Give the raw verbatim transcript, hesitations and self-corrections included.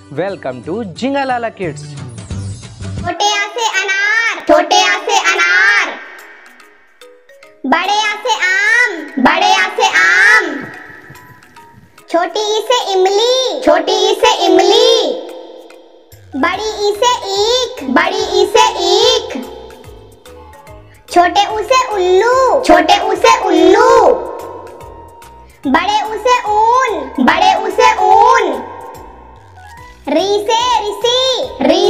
Welcome to जिंगालाला kids. छोटे आ से अनार, छोटे आ से अनार। बड़े आ से आम, बड़े आ से आम। छोटी ई से इमली, छोटी ई से इमली। बड़ी ई से ईख, बड़ी ई से ईख। छोटे ऊ से उल्लू, छोटे ऊ से उल्लू। बड़े ऊ से ऊन, बड़े ऊ से ऊन। री से ऋषि, री